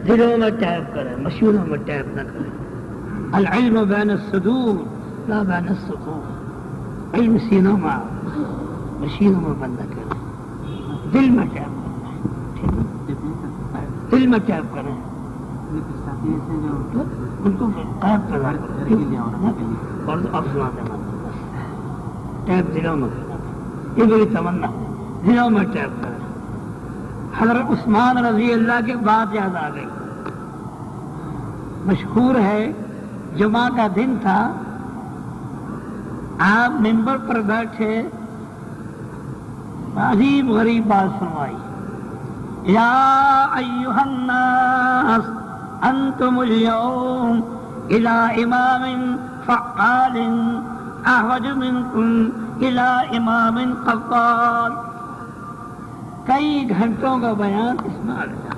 دلوں میں ٹیپ کریں، مشینوں میں ٹیپ نہ کریں۔ العلم بین الصدور لا بین الصدور، علم سینوں میں، مشینوں میں بند نہ کریں، دل میں ٹیپ کریں، دل میں ٹیپ کریں، ان کو ٹیپ پیدا کریں اور افسنا دینا، ٹیپ دلوں میں کرنا، یہ میری تمنا، دلوں میں ٹیپ کریں۔ حضرت عثمان رضی اللہ کی بات یاد آ گئی، مشہور ہے جمعہ کا دن تھا، آپ ممبر پر بیٹھے، عجیب غریب بات فرمائی، یا ایھا الناس انتم اليوم الى امام فعال احوج منکم الى امام قفال۔ کئی گھنٹوں کا بیان اس میں آ گیا۔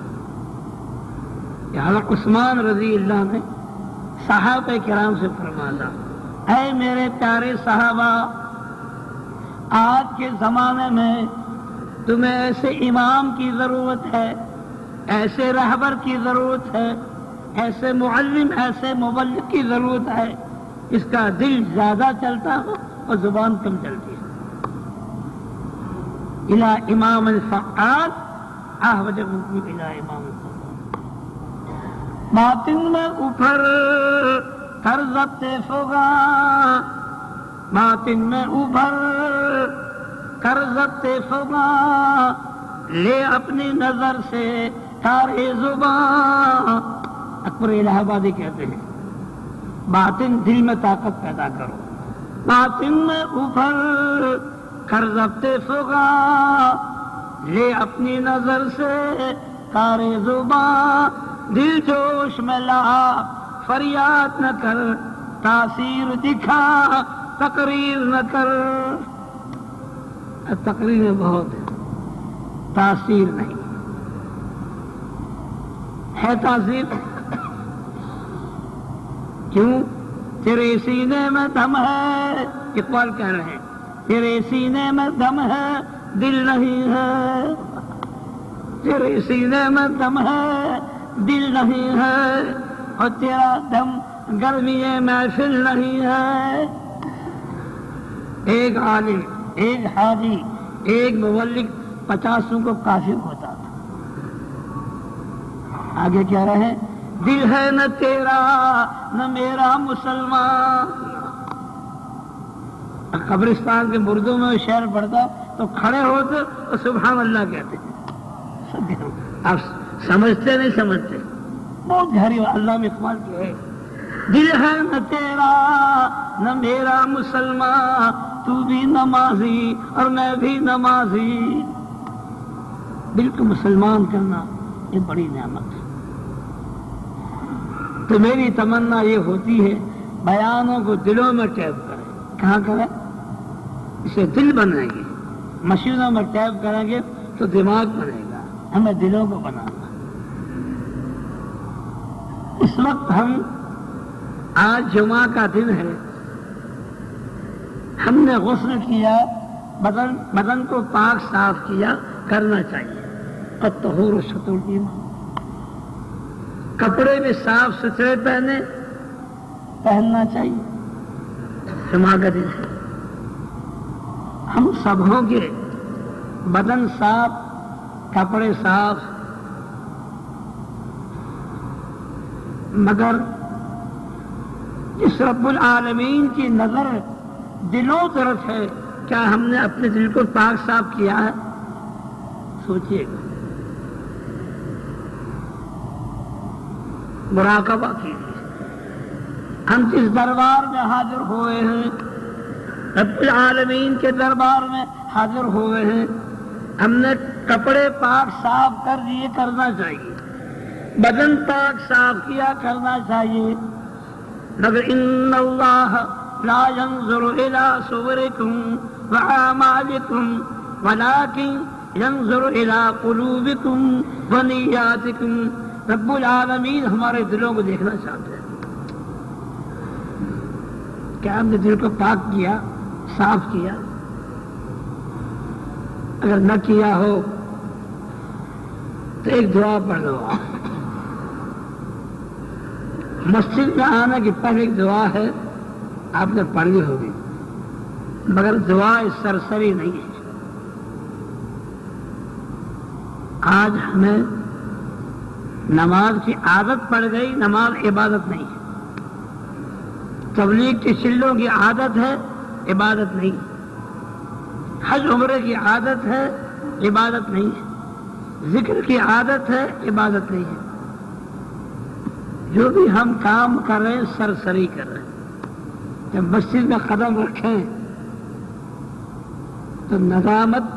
حضرت عثمان رضی اللہ نے صحابہ کرام سے فرمایا، اے میرے پیارے صحابہ، آج کے زمانے میں تمہیں ایسے امام کی ضرورت ہے، ایسے رہبر کی ضرورت ہے، ایسے معلم، ایسے مبلغ کی ضرورت ہے، اس کا دل زیادہ چلتا ہو اور زبان کم چلتی ہے۔ الى امام الفعال احوج منکم الى امام الفعال، باطن میں اوپر کر ضبط فغا، باطن میں اوپر کر ضبط فغا، لے اپنی نظر سے تارے زبان۔ اکبر الہ آبادی کہتے ہیں باطن دل میں طاقت پیدا کرو، باطن میں اوپر کر ضبط فغا، لے اپنی نظر سے تارے زبان، دل جوش میں لا فریاد نہ کر، تاثیر دکھا تقریر نہ کر۔ تقریر بہت ہے، تاثیر نہیں ہے۔ تاثیر کیوں؟ تیرے سینے میں دم ہے، اقبال کہہ رہے ہیں، تیرے سینے میں دم ہے دل نہیں ہے، تیرے سینے میں دم ہے دل نہیں ہے، اور تیرا دم گرمی محفل نہیں ہے۔ ایک عالم، ایک حاجی، ایک مبلغ 50 کو کافی ہوتا تھا۔ آگے کیا رہے، دل ہے نہ تیرا نہ میرا مسلمان۔ قبرستان کے مردوں میں شعر پڑھتا تو کھڑے ہوتے اور سبحان اللہ کہتے ہیں۔ آپ سمجھتے نہیں سمجھتے، بہت گہری اللہ میں اقبال کی ہے۔ دل ہے نہ تیرا نہ میرا مسلمان، تو بھی نمازی اور میں بھی نمازی۔ دل کو مسلمان کرنا یہ بڑی نعمت ہے۔ تو میری تمنا یہ ہوتی ہے بیانوں کو دلوں میں ٹیپ کریں۔ کہاں کریں؟ اسے دل بنائیں گے، مشینوں میں ٹیپ کریں گے تو دماغ بنے گا، ہمیں دلوں کو بنانا۔ اس وقت ہم، آج جمعہ کا دن ہے، ہم نے غسل کیا، بدن کو پاک صاف کیا، کرنا چاہیے۔ الطہور شطر الایمان، کپڑے بھی صاف ستھرے پہننا چاہیے۔ جمعہ کا دن ہے، ہم سبوں کے بدن صاف، کپڑے صاف، مگر اس رب العالمین کی نظر دلوں طرف ہے، کیا ہم نے اپنے دل کو پاک صاف کیا ہے؟ سوچئے گا، مراقبہ کیجیے۔ ہم جس دربار میں حاضر ہوئے ہیں، رب العالمین کے دربار میں حاضر ہوئے ہیں، ہم نے کپڑے پاک صاف کر دیے، کرنا چاہیے، بدن پاک صاف کیا، کرنا چاہیے، مگر ان اللہ لا ينظر الى صوركم واعمالكم ولكن ينظر الى قلوبكم ونياتكم۔ رب العالمین ہمارے دلوں کو دیکھنا چاہتے ہیں۔ کیا ہم نے دل کو پاک کیا، صاف کیا؟ اگر نہ کیا ہو تو ایک دعا پڑھ لو۔ مسجد میں آنے کی پہلے ایک دعا ہے، آپ نے پڑھ لی ہوگی، مگر دعا سرسری نہیں ہے۔ آج ہمیں نماز کی عادت پڑ گئی، نماز عبادت نہیں ہے۔ تبلیغ کی چلوں کی عادت ہے، عبادت نہیں ہے۔ حج عمرے کی عادت ہے، عبادت نہیں ہے۔ ذکر کی عادت ہے، عبادت نہیں ہے۔ جو بھی ہم کام کر رہے ہیں سرسری کر رہے ہیں۔ جب مسجد میں قدم رکھیں تو ندامت،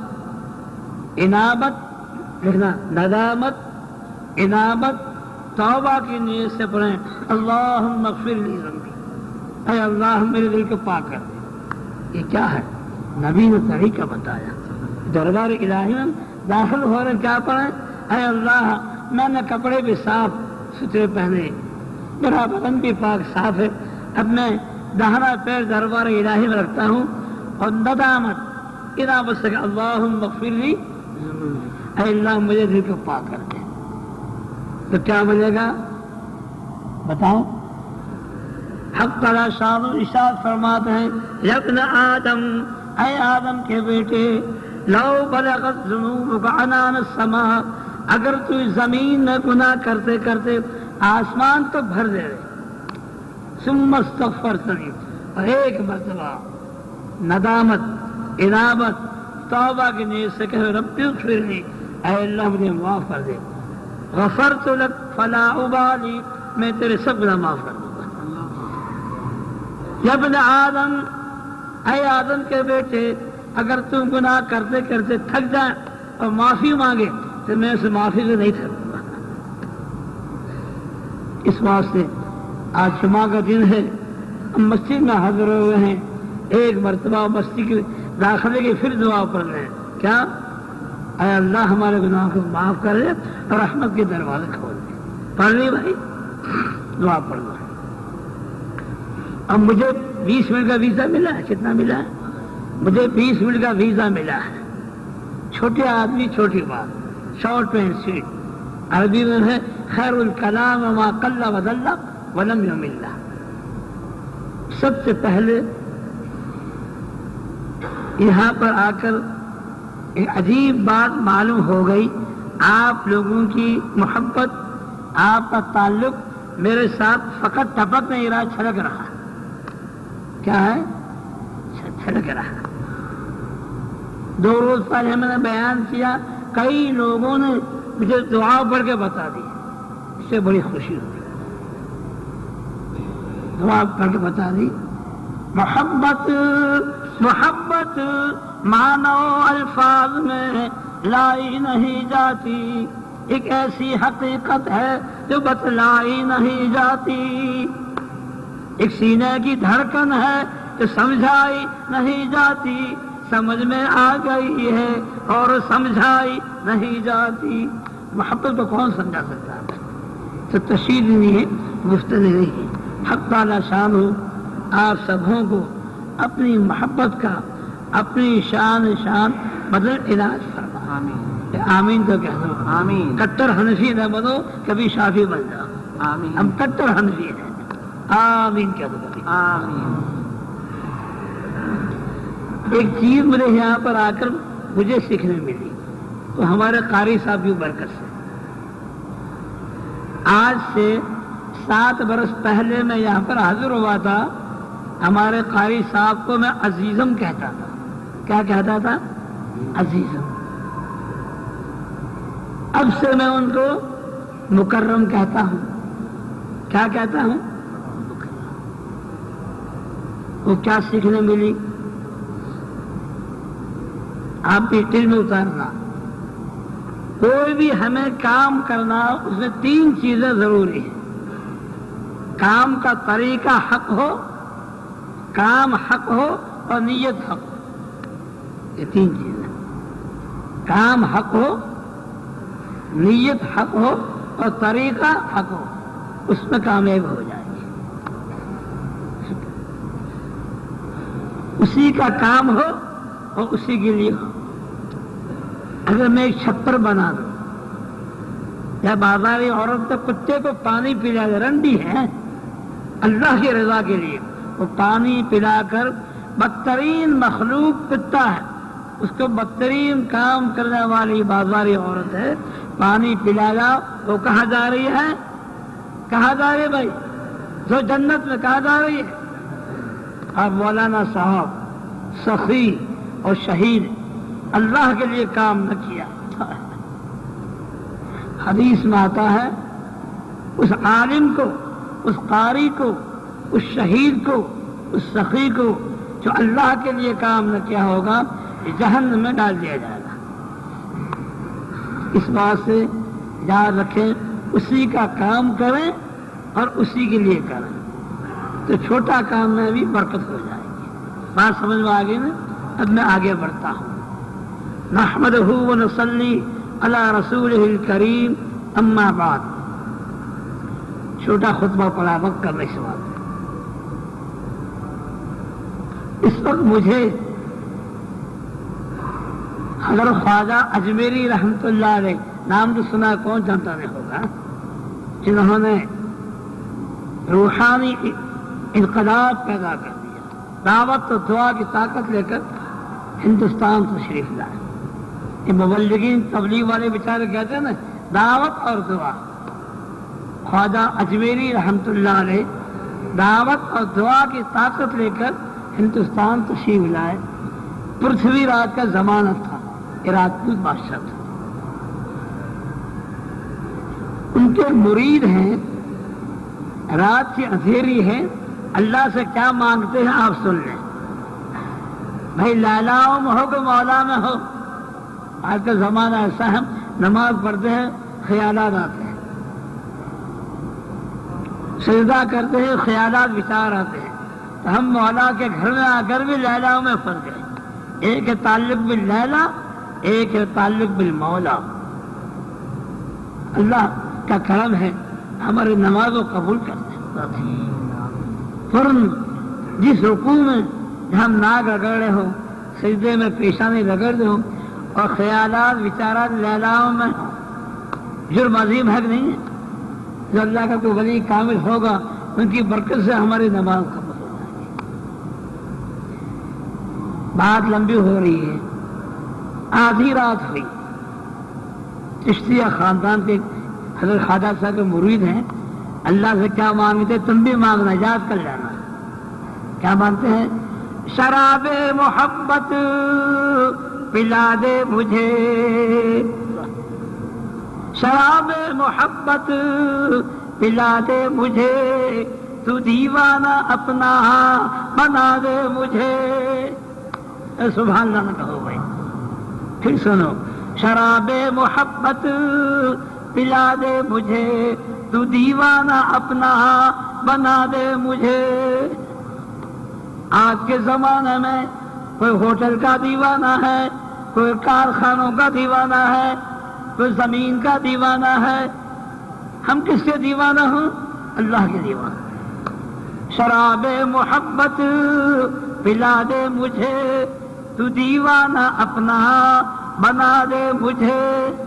انابت لکھنا، ندامت، انابت، توبہ کی نیت سے پڑھیں اللہم اغفر لی ذنبی، اے اللہ میرے دل کو پاک کر دے۔ یہ کیا ہے؟ نبی نے طریقہ بتایا۔ دربار الہی میں داخل ہو رہے کیا پڑھیں؟ اے اللہ میں نے کپڑے بھی صاف ستھرے پہنے، میرا بدن بھی پاک صاف ہے، اب میں داہنا پیر دربار الہی میں رکھتا ہوں اور ندامت انابت سے اللہم اغفر لی، اے اللہ مجھے دل کو پاک کر دے۔ تو کیا ملے گا بتاؤ؟ حق تعالیٰ شان و ارشاد فرماتے ہیں یا ابن آدم، اے آدم کے بیٹے، لو بلغت ذنوبک عنان السماء، اگر تو زمین میں گناہ کرتے کرتے آسمان تو بھر دے رہے، ثم استغفرتنی، اور ایک مرتبہ ندامت، انابت، توبہ کی نیت سے کہ رب اغفر لی، اے اللہ مجھے معاف کر دے، غفرت لک فلا ابالی، میں تیرے سب گناہ معاف کر دوں گا۔ یا ابن آدم، اے آدم کے بیٹے، اگر تم گناہ کرتے کرتے تھک جائیں اور معافی مانگے تو میں اس معافی سے نہیں تھکوں گا۔ اس واسطے آج جمعہ کا دن ہے، ہم مسجد میں حاضر ہوئے ہیں، ایک مرتبہ مسجد کے داخلے کی پھر دعا پڑھ رہے ہیں، کیا؟ اے اللہ ہمارے گناہوں کو معاف کر دے اور رحمت کے دروازے کھول دے۔ پڑھ لی بھائی؟ دعا پڑھ لو۔ اب مجھے 20 منٹ کا ویزا ملا ہے، کتنا ملا ہے؟ مجھے 20 منٹ کا ویزا ملا ہے۔ چھوٹے آدمی چھوٹی بات، شارٹ اینڈ سویٹ، عربی میں ہے خیر الکلام ما قل ودل ولم یمل۔ سب سے پہلے یہاں پر آ کر ایک عجیب بات معلوم ہو گئی، آپ لوگوں کی محبت، آپ کا تعلق میرے ساتھ فقط ٹپک نہیں رہا، چھلک رہا۔ کیا ہے؟ چھلک رہا۔ 2 روز پہلے میں نے بیان کیا، کئی لوگوں نے مجھے دعا پڑھ کے بتا دی، اس سے بڑی خوشی ہوئی، دعا پڑھ کے بتا دی۔ محبت، محبت مانو الفاظ میں لائی نہیں جاتی، ایک ایسی حقیقت ہے جو بتلائی نہیں جاتی، ایک سینے کی دھڑکن ہے جو سمجھائی نہیں جاتی، سمجھ میں آ گئی ہے اور سمجھائی نہیں جاتی۔ محبت کو کون سمجھا سکتا ہے؟ تو تشہیر نہیں ہے، گفتگو نہیں ہے۔ حق تعالیٰ شان ہو آپ سبوں کو اپنی محبت کا، اپنی شان بدل علاج فرما۔ آمین۔ آمین تو کہہ دو۔ آمین۔ کٹر حنفی نہ بنو، کبھی شافی بن جاؤ۔ آمین۔ ہم کٹر حنفی ہیں۔ آمین کہہ دو کبھی۔ آمین۔ ایک چیز مجھے یہاں پر آ کر مجھے سیکھنے ملی، تو ہمارے قاری صاحب کی برکت سے، آج سے 7 برس پہلے میں یہاں پر حاضر ہوا تھا، ہمارے قاری صاحب کو میں عزیزم کہتا تھا۔ کیا کہتا تھا؟ عزیزم۔ اب سے میں ان کو مکرم کہتا ہوں۔ کیا کہتا ہوں؟ وہ کیا سیکھنے ملی؟ آپ بھی دل میں اتارنا، کوئی بھی ہمیں کام کرنا اس میں 3 چیزیں ضروری ہیں۔ کام کا طریقہ حق ہو، کام حق ہو اور نیت حق ہو۔ یہ 3 چیزیں، کام حق ہو، نیت حق ہو اور طریقہ حق ہو، اس میں کامیاب ہو جائے گی۔ اسی کا کام ہو اور اسی کے لیے ہو۔ اگر میں ایک چھپر بنا دوں یا بازاری عورت تو کتے کو پانی پلا دے، رنڈی ہے اللہ کی رضا کے لیے وہ پانی پلا کر بدترین مخلوق پیتا ہے، اس کو بدترین کام کرنے والی بازاری عورت ہے، پانی پلایا وہ کہاں جا رہی ہے؟ کہاں جا رہی ہے بھائی؟ جو جنت میں کہاں جا رہی ہے؟ اب مولانا صاحب سخی اور شہید اللہ کے لیے کام نہ کیا۔ حدیث میں آتا ہے اس عالم کو، اس قاری کو، اس شہید کو، اس سخی کو جو اللہ کے لیے کام نہ کیا ہوگا جہنم میں ڈال دیا جائے گا۔ اس بات سے یاد رکھیں، اسی کا کام کریں اور اسی کے لیے کریں تو چھوٹا کام میں بھی برکت ہو جائے گی۔ بات سمجھ میں آگے نا؟ اب میں آگے بڑھتا ہوں۔ نحمدہ و نصلی علی رسولہ الکریم، اما بعد۔ چھوٹا خطبہ پڑھا وقت کرنے سے بات۔ اس وقت مجھے حضرت خواجہ اجمیری رحمت اللہ علیہ، نام تو سنا کون جانتا نہیں ہوگا، جنہوں نے روحانی انقلاب پیدا کر دیا، دعوت و دعا کی طاقت لے کر ہندوستان تشریف لائے۔ یہ مبلغین تبلیغ والے بیچارے کہتے ہیں نا دعوت اور دعا۔ خواجہ اجمیری رحمت اللہ علیہ دعوت اور دعا کی طاقت لے کر ہندوستان تشریف لائے۔ پرتھوی راج کا زمانہ تھا، راجپوت بادشاہ تھا۔ ان کے مرید ہیں، رات کی اندھیری ہے، اللہ سے کیا مانگتے ہیں آپ سن لیں۔ بھائی لالاؤں میں ہو کہ مولا میں ہو، آج کا زمانہ ایسا ہے، نماز پڑھتے ہیں خیالات آتے ہیں، سجدہ کرتے ہیں خیالات وچار آتے ہیں، تو ہم مولا کے گھر میں آ کر بھی لالاؤں میں پھنس گئے۔ ایک ہے تعلق باللیلا، ایک ہے تعلق بالمولا۔ اللہ کا کرم ہے ہماری نماز کو قبول کرتے ہیں۔ فوراً جس رکوع میں ہم ناک رگڑے ہو، سجدے میں پیشانی رگڑتے ہو اور خیالات وچارات لیلاؤں میں جرم عظیم ہے کہ نہیں ہے؟ جو اللہ کا کوئی ولی کامل ہوگا ان کی برکت سے ہماری نماز قبول ہو جائے گی۔ بات لمبی ہو رہی ہے، آدھی رات ہوئی، چشتیہ خاندان کے حضرت خواجہ صاحب کے مرید ہیں، اللہ سے کیا مانگتے تم بھی مانگنا، یاد کر لینا۔ کیا مانگتے ہیں؟ شراب محبت پلا دے مجھے، شراب محبت پلا دے مجھے، تو دیوانہ اپنا بنا دے مجھے۔ سبحان اللہ نہ کہو بھائی، پھر سنو۔ شراب محبت پلا دے مجھے، تو دیوانہ اپنا بنا دے مجھے۔ آج کے زمانے میں کوئی ہوٹل کا دیوانہ ہے، کوئی کارخانوں کا دیوانہ ہے، کوئی زمین کا دیوانہ ہے۔ ہم کس کے دیوانہ ہوں؟ اللہ کے دیوانہ۔ شراب محبت پلا دے مجھے، تو دیوانہ اپنا بنا دے مجھے۔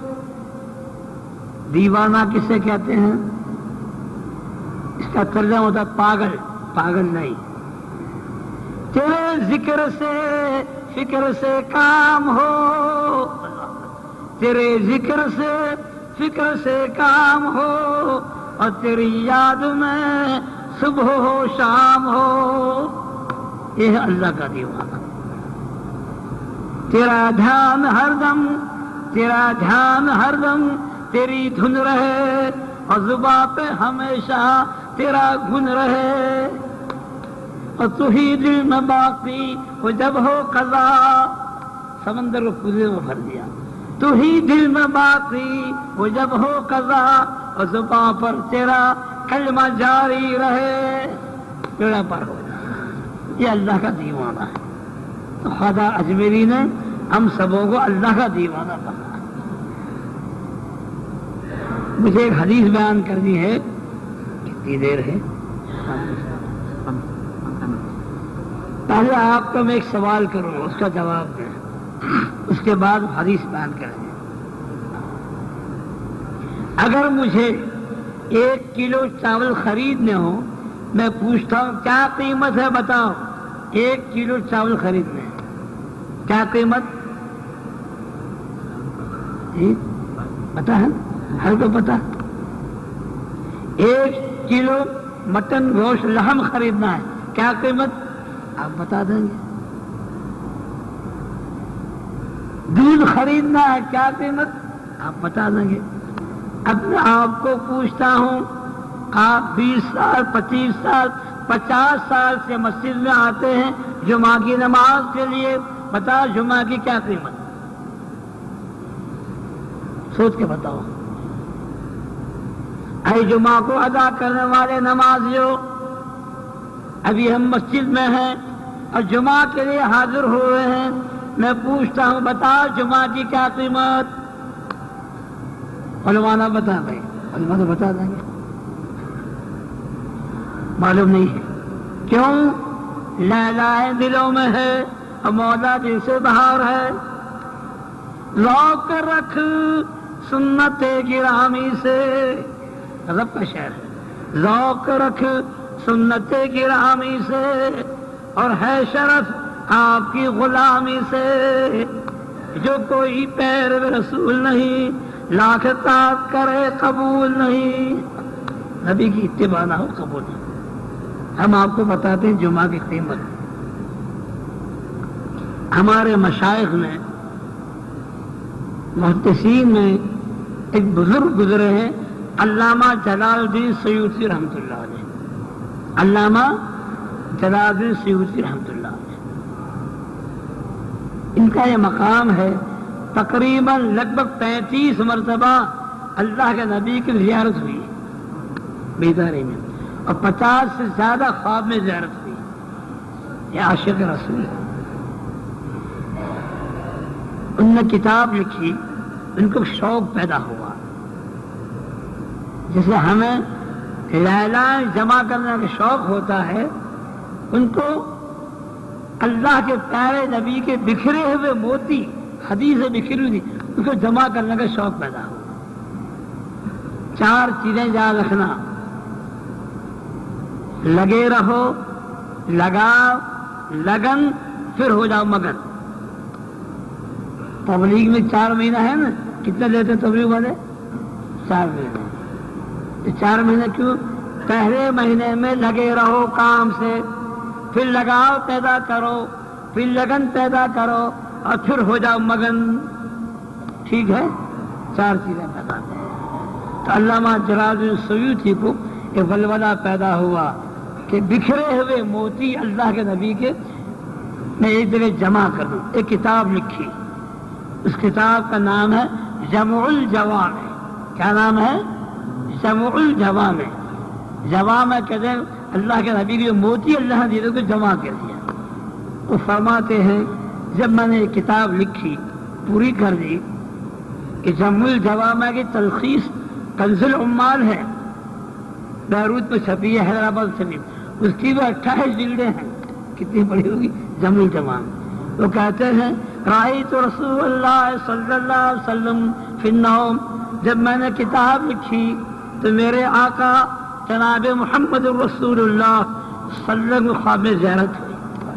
دیوانہ کسے کہتے ہیں؟ اس کا ترجمہ ہوتا ہے پاگل، پاگل نہیں۔ تیرے ذکر سے فکر سے کام ہو، تیرے ذکر سے فکر سے کام ہو، اور تیری یاد میں صبح ہو شام ہو۔ یہ ہے اللہ کا دیوانہ۔ تیرا دھیان ہر دم، تیرا دھیان ہر دم تیری دھن رہے، اور زباں پہ ہمیشہ تیرا گن رہے، اور تو ہی دل میں باقی وہ جب ہو قضا۔ سمندر کو پوزے میں بھر دیا۔ تو ہی دل میں باقی وہ جب ہو قضا، اور زباں پر تیرا کلمہ جاری رہے، بیڑا پار ہو جائے۔ یہ اللہ کا دیوانہ ہے۔ تو خواجہ اجمیری نے ہم سبوں کو اللہ کا دیوانہ بنا۔ مجھے ایک حدیث بیان کرنی ہے، کتنی دیر ہے؟ پہلے آپ کو میں ایک سوال کروں، اس کا جواب دیں، اس کے بعد حدیث بیان کریں۔ اگر مجھے 1 کلو چاول خریدنے ہو میں پوچھتا ہوں کیا قیمت ہے بتاؤ؟ 1 کلو چاول خریدنے ہیں، کیا قیمت؟ پتا ہے؟ ہر کو پتا؟ 1 کلو مٹن گوشت لحم خریدنا ہے، کیا قیمت؟ آپ بتا دیں گے۔ دودھ خریدنا ہے، کیا قیمت؟ آپ بتا دیں گے۔ اب میں آپ کو پوچھتا ہوں، آپ 20 سال 25 سال 50 سال سے مسجد میں آتے ہیں جمعہ کی نماز کے لیے، بتاؤ جمعہ کی کیا قیمت؟ سوچ کے بتاؤ۔ اے جمعہ کو ادا کرنے والے نمازیوں، ابھی ہم مسجد میں ہیں اور جمعہ کے لیے حاضر ہوئے ہیں، میں پوچھتا ہوں بتاؤ جمعہ کی کیا قیمت؟ علماء نہ بتا بھائی، علماء تو بتا دیں گے، معلوم نہیں ہے کیوں؟ لیلائے دلوں میں ہے اور مولا دل سے باہر ہے۔ روک رکھ سنت گرامی سے، رب کا شعر ہے، ذوق رکھ سنت گرامی سے اور ہے شرف آپ کی غلامی سے، جو کوئی پیر رسول نہیں لاکھ طاعت کرے قبول نہیں۔ نبی کی اتباع نہ ہو قبول نہیں۔ ہم آپ کو بتاتے ہیں جمعہ کی قیمت۔ ہمارے مشائخ میں محدثین میں ایک بزرگ گزرے ہیں، علامہ جلال الدین سیوطی رحمۃ اللہ علیہ، علامہ جلال الدین سیوطی رحمۃ اللہ علیہ، ان کا یہ مقام ہے، تقریباً لگ بھگ 35 مرتبہ اللہ کے نبی کی زیارت ہوئی بیداری میں، اور 50 سے زیادہ خواب میں زیارت ہوئی۔ یہ عاشق رسول ہے۔ ان نے کتاب لکھی، ان کو شوق پیدا ہوا، جیسے ہمیں لیلائیں جمع کرنے کا شوق ہوتا ہے، ان کو اللہ کے پیارے نبی کے بکھرے ہوئے موتی، حدیثیں بکھری ہوئی، ان کو جمع کرنے کا شوق پیدا ہوا۔ 4 چیزیں یاد رکھنا، لگے رہو، لگاؤ، لگن، پھر ہو جاؤ مگن۔ تبلیغ میں 4 مہینہ ہے نا، کتنے لیتے تبلیغ والے؟ 4 مہینے۔ 4 مہینے کیوں؟ پہلے مہینے میں لگے رہو کام سے، پھر لگاؤ پیدا کرو، پھر لگن پیدا کرو، اور پھر ہو جاؤ مگن۔ ٹھیک ہے؟ 4 چیزیں پیدا کرو۔ تو علامہ جلال الدین سیوطی کو ایک ولولہ پیدا ہوا کہ بکھرے ہوئے موتی اللہ کے نبی کے میں ایک جگہ جمع کر دوں۔ ایک کتاب لکھی، اس کتاب کا نام ہے جمع الجوامع۔ کیا نام ہے؟ جمع الجوامع۔ جوامع کہتے ہیں اللہ کے نبی کے موتی اللہ نے دیے کو جمع کر دیا۔ وہ فرماتے ہیں جب میں نے یہ کتاب لکھی، پوری کر دی، کہ جمع الجوامع کی تلخیص کنز العمال ہے، بیروت میں چھپی ہے، حیدرآباد چھپی، اس کی بھی 28 جلدیں ہیں۔ کتنی بڑی ہوگی؟ جمع الجوامع۔ وہ کہتے ہیں رأیت رسول اللہ صلی اللہ علیہ وسلم فی النوم، جب میں نے کتاب لکھی تو میرے آقا جناب محمد رسول اللہ صلی اللہ علیہ وسلم خواب میں زیارت ہوئی۔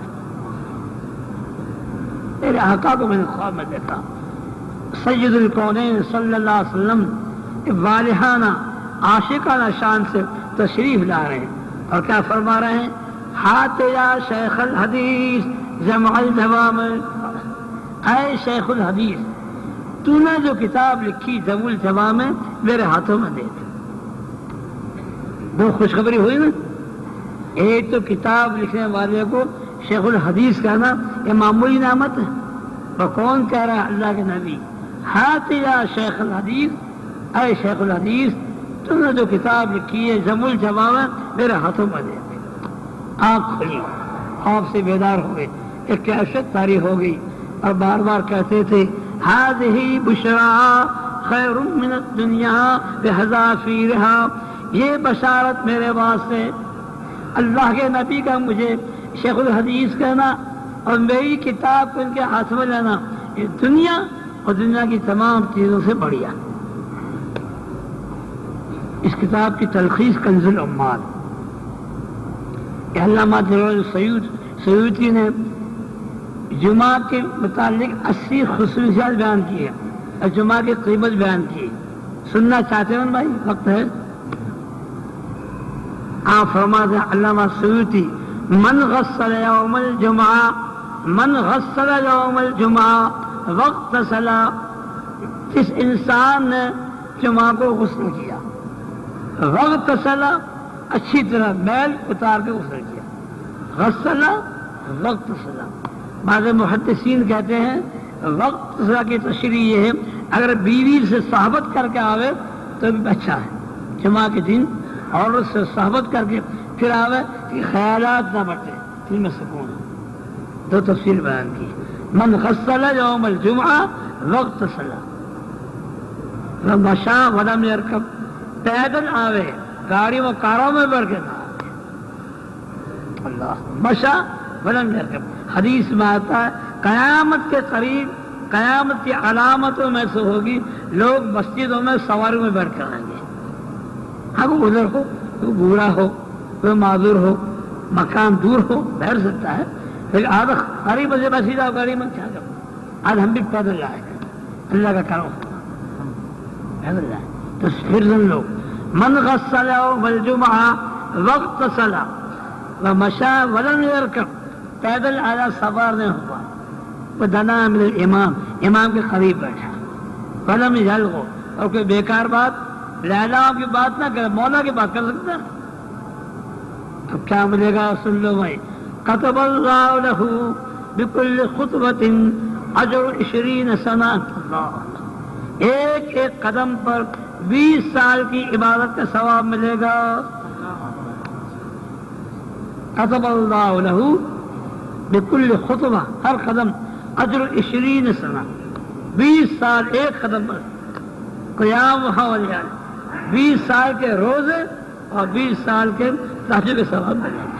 میرے آقا کو میں نے خواب میں دیکھا، سید الکونین صلی اللہ علیہ وسلم والہانہ عاشقانہ شان سے تشریف لا رہے ہیں، اور کیا فرما رہے ہیں؟ ہاتھ یا شیخ الحدیث جمع الجوامع، اے شیخ الحدیث تو نے جو کتاب لکھی جمع الجوامع میرے ہاتھوں میں دے دے۔ 2 خوشخبری ہوئی نا، ایک تو کتاب لکھنے والے کو شیخ الحدیث کہنا یہ معمولی نعمت ہے، وہ کون کہہ رہا ہے؟ اللہ کے نبی۔ ہاتھ یا شیخ الحدیث، اے شیخ الحدیث تم نے جو کتاب لکھی ہے جمع الجوامع میرے ہاتھوں میں دے دے۔ آنکھ کھلی، خواب سے بیدار ہوئے، ایک کیفیت طاری ہو گئی، اور بار بار کہتے تھے ہذہ بشریٰ خیر من الدنیا بحذافیرہا، یہ بشارت میرے واسطے اللہ کے نبی کا مجھے شیخ الحدیث کہنا اور میری کتاب کو ان کے ہاتھ میں لینا، یہ دنیا اور دنیا کی تمام چیزوں سے بڑھیا۔ اس کتاب کی تلخیص کنز العمال، کہ علامہ جلال سیوطی نے جمعہ کے متعلق 80 خصوصیات بیان کی ہے اور جمعہ کی قیمت بیان کی. سننا چاہتے ہیں بھائی؟ وقت ہے. آپ فرماتے ہیں علامہ سیوطی من غسل یوم الجمعہ واغتسل، جس انسان نے جمعہ کو غسل کیا، واغتسل اچھی طرح میل اتار کے غسل کیا، غسل واغتسل. بعض محدثین کہتے ہیں واغتسل کی تشریح یہ ہے اگر بیوی سے صحبت کر کے آوے تو بھی اچھا ہے. جمعہ کے دن عورت سے صحبت کر کے پھر آوے کہ خیالات نہ بٹے، دل میں سکون. دو تفصیل بیان کی. من غسل یوم الجمعہ واغتسل ومشى ولم يركب، پیدل آوے، گاڑی و کاروں میں بڑھ کے نہ آوے. اللہ مشى ولم يركب. حدیث میں آتا ہے قیامت کے قریب، قیامت کی علامتوں میں سے ہوگی لوگ مسجدوں میں سواریوں میں بیٹھ کر آئیں گے. ہاں کوئی ادھر ہو، کوئی بوڑھا ہو، کوئی معذور ہو، مکان دور ہو، بیٹھ سکتا ہے. پھر آدھا قریب سے بسیدہ گاڑی میں کیا کرو. آج ہم بھی پیدل لائے اللہ کا کرو پیدل لائے. تو پھر سن لو من غسل یوم الجمعہ واغتسل ومشى ولم يركب، پیدل آیا سوار نہیں ہوا، ودنا من الامام، امام کے قریب بیٹھا، ولم یلغو، اور کوئی بیکار بات لیلاؤں کی بات نہ کرے، مولا کی بات کر سکتا ہے. اب کیا ملے گا؟ سن لو بھائی. كتب الله له بكل خطوة أجر 20 سنة. ایک ایک قدم پر 20 سال کی عبادت کا ثواب ملے گا. كتب الله له بكل خطوة، ہر قدم اجر 20 سنة، 20 سال ایک قدم پر. قیام ولیان، 20 سال کے روزے اور 20 سال کے تہجد کے ثواب ملے گا.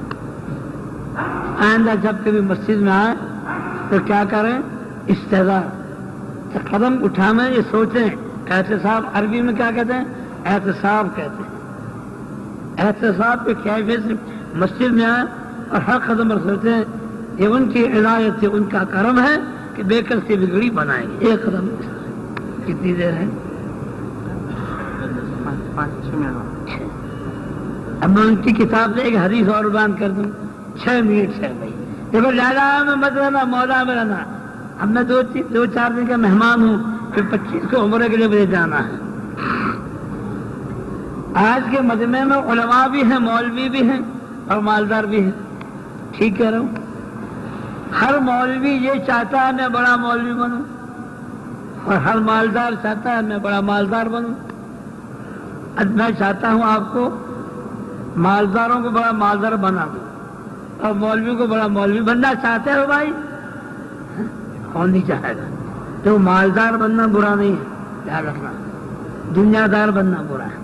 آئندہ جب کبھی مسجد میں آئے تو کیا کریں؟ استعداد قدم اٹھانے یہ سوچیں. احتساب عربی میں کیا کہتے ہیں؟ احتساب کہتے ہیں. احتساب کے کیفیت سے مسجد میں آئے اور ہر قدم پر سوچتے ہیں یہ ان کی عنایت سے، ان کا کرم ہے کہ بے کس کی بگڑی بنائیں گے. ایک قدم کتنی دیر ہے؟ اب میں ان کی کتاب سے ایک حدیث اور بیان کر دوں. 6 منٹ سے بھائی دیکھو، لالا میں مت رہنا، مولا میں رہنا. اب میں 2-4 دن کا مہمان ہوں، پھر 25 کو عمرے کے لیے مجھے جانا ہے. آج کے مجمع میں علماء بھی ہیں، مولوی بھی ہیں اور مالدار بھی ہیں. ٹھیک کہہ رہا ہوں؟ ہر مولوی یہ چاہتا ہے میں بڑا مولوی بنوں، اور ہر مالدار چاہتا ہے میں بڑا مالدار بنوں. اب میں چاہتا ہوں آپ کو مالداروں کو بڑا مالدار بنا دوں اور مولوی کو بڑا مولوی بننا چاہتے ہو بھائی؟ کون نہیں چاہے گا؟ تو مالدار بننا برا نہیں ہے، یاد رکھنا. دنیا دار بننا برا ہے،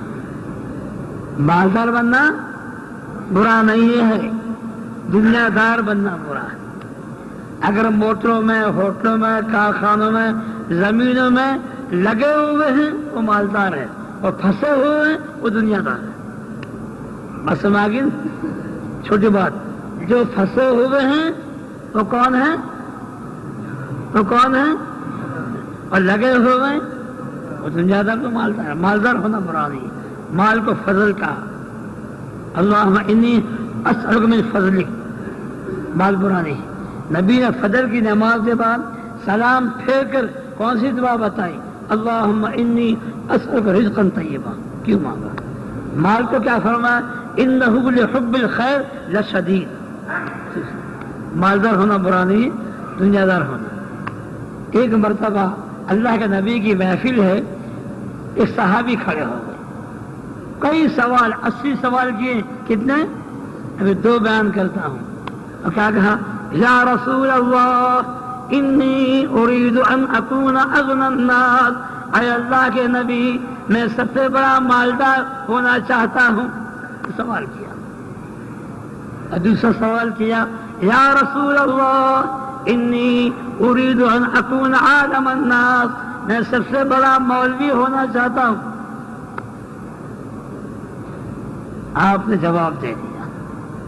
مالدار بننا برا نہیں ہے، دنیا دار بننا برا ہے. اگر موٹروں میں، ہوٹلوں میں، کارخانوں میں، زمینوں میں لگے ہوئے ہیں وہ مالدار ہے، اور پھنسے ہوئے ہیں وہ دنیا دار ہے. بس سماگن چھوٹی بات، جو پھنسے ہوئے ہیں وہ کون ہیں؟ وہ کون ہیں؟ اور لگے ہوئے ہیں وہ دنیا دار تو مالدار ہے. مالدار ہونا برا نہیں، مال کو فضل کہا. اللہم انی اسألک من فضلک، مال برا نہیں. نبی نے فجر کی نماز کے بعد سلام پھیر کر کون سی دعا بتائی؟ اللہم انی اسألک رزقا طیبا. کیوں مانگا؟ مال کو کیا فرمایا؟ انہ لحب الخیر لشدید. مالدار ہونا برا نہیں، دنیا دار ہونا. ایک مرتبہ اللہ کے نبی کی محفل ہے، ایک صحابی کھڑے ہو گئے، کئی سوال، 80 سوال کیے. کتنے؟ ابھی 2 بیان کرتا ہوں. اور کیا کہا؟ یا رسول اللہ انی ارید ان اکون اغنی الناس. اے اللہ کے نبی میں سب سے بڑا مالدار ہونا چاہتا ہوں. سوال کیا. اور دوسرا سوال کیا، یا رسول اللہ انی ارید ان اکون عالم الناس. میں سب سے بڑا مولوی ہونا چاہتا ہوں. آپ نے جواب دے دیا.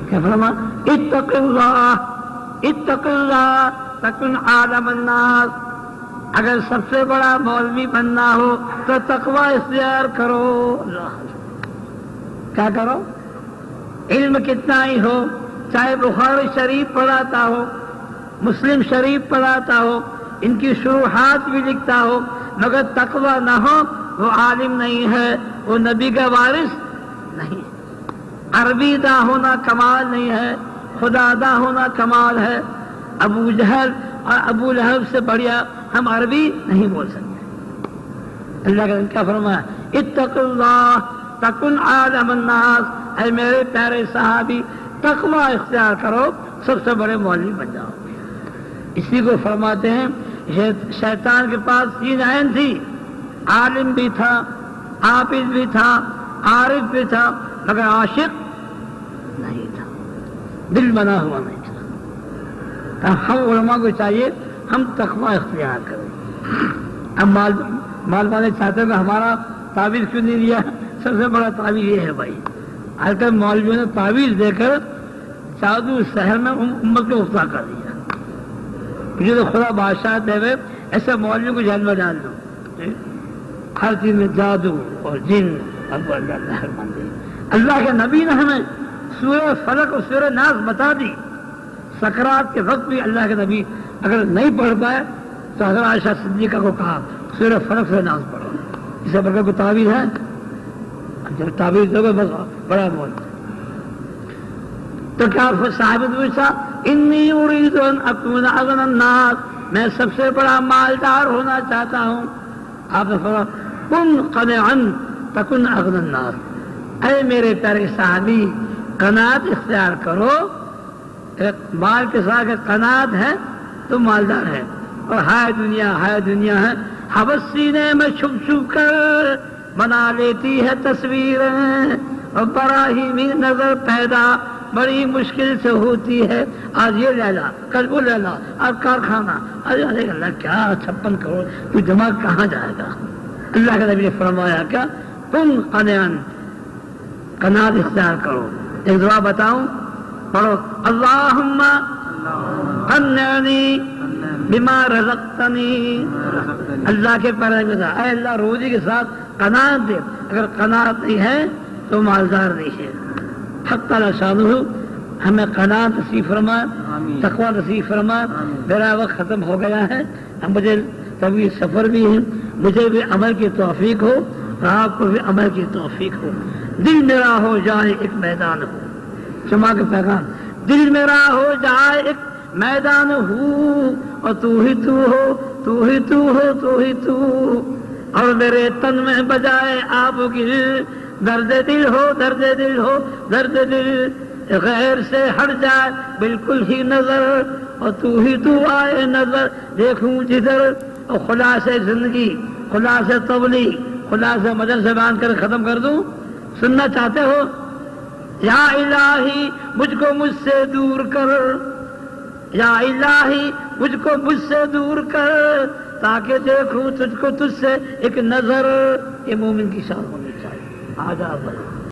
کیا فرما؟ اتق اللہ تکن عالم الناس، اگر سب سے بڑا مولوی بننا ہو تو تقوی اختیار کرو۔ کیا کرو؟ علم کتنا ہی ہو، چاہے بخاری شریف پڑھاتا ہو، مسلم شریف پڑھاتا ہو، ان کی شروحات بھی لکھتا ہو، مگر تقوی نہ ہو، وہ عالم نہیں ہے، وہ نبی کا وارث نہیں ہے۔ عربی دا ہونا کمال نہیں ہے، خدا دا ہونا کمال ہے۔ ابو جہل اور ابو لہب سے بڑھیا ہم عربی نہیں بول سکتے۔ اللہ کا کیا فرمایا؟ اتق اللہ تکن عالم الناس، اے میرے پیارے صحابی تقوی اختیار کرو، سب سے بڑے مولوی بن جاؤ۔ اسی کو فرماتے ہیں شیطان کے پاس 3 عین تھی، عالم بھی تھا، عابد بھی تھا، عارف بھی تھا، مگر عاشق نہیں تھا، دل بنا ہوا نہیں تھا۔ ہم علماء کو چاہیے ہم تقوی اختیار کریں۔ اب مال والے چاہتے ہیں کہ ہمارا تعویذ کیوں نہیں دیا؟ سب سے بڑا تعویذ یہ ہے بھائی، آج کل مولویوں نے تعویذ دے کر جادو شہر میں امت کو افطار کر دیا۔ مجھے تو خدا بادشاہ دے ہوئے ایسے مولویوں کو جہل میں ڈال دو، ہر چیز میں جادو اور جن اور اللہ کے نبی نے ہمیں سورہ فلق اور سورہ ناس بتا دی۔ سکرات کے وقت بھی اللہ کے نبی اگر نہیں پڑھ پائے تو حضرت عائشہ صدیقہ کو کہا سورہ فلق سے ناس پڑھو، اسے بغیر کو تعویذ ہے؟ جب تعویذ دو گے بس بڑا مول۔ تو کیا صاحب پوچھا انی اريد ان اكون اغنى الناس، میں سب سے بڑا مالدار ہونا چاہتا ہوں۔ آپ نے فرمایا کن قنعا تکن اغنى الناس، اے میرے پیارے صحابی قناعت اختیار کرو۔ مال کے ساتھ قناعت ہے تو مالدار ہے، اور ہائے دنیا ہے، حوث سینے میں چھپ چھپ کر بنا لیتی ہے تصویریں، اور براہیمی نظر پیدا بڑی مشکل سے ہوتی ہے۔ آج یہ لیلا، کل وہ لیلا، اور کارخانہ، ارے اللہ کیا 56 کروڑ تو دماغ کہاں جائے گا؟ اللہ کے نبی نے فرمایا کیا کن قنعا، قناعت اختیار کرو۔ ایک دعا بتاؤں، پڑھو اللہم قنعنی بما رزقتنی، اللہ کے پیارے میں اے اللہ روزی کے ساتھ قناعت دے، اگر قناعت نہیں ہے تو مالدار نہیں ہے۔ حق تعالی شانہ ہمیں قناعت نصیب فرما، تقوی نصیب فرما۔ میرا وقت ختم ہو گیا ہے، اب مجھے طویل سفر بھی ہے، مجھے بھی عمل کی توفیق ہو اور آپ کو بھی عمل کی توفیق ہو۔ دل میرا ہو جائے ایک میدان ہو، جمعہ کا پیغام، دل میرا ہو جائے ایک میدان ہو، اور تو ہی تو ہو، تو ہی تو ہو، تو ہی تو، اور میرے تن میں بجائے آپ کی درد دل ہو، درد دل ہو، درد دل، غیر سے ہٹ جائے بالکل ہی نظر، اور تو ہی تو آئے نظر دیکھوں جدھر، اور خلاصے زندگی، خلاصے تبلیغ، خلاصے مدن سے باندھ کر ختم کر دوں۔ سننا چاہتے ہو؟ یا الہی مجھ کو مجھ سے دور کر، یا الہی مجھ کو مجھ سے دور کر، تاکہ دیکھوں تجھ کو تجھ سے ایک نظر۔ یہ مومن کی شان ہونی چاہیے۔ آداب